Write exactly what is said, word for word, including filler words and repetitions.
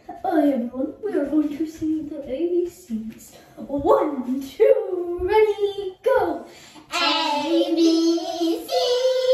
Hi everyone, we are going to sing the A B Cs. One, two, ready, go! A, B, C,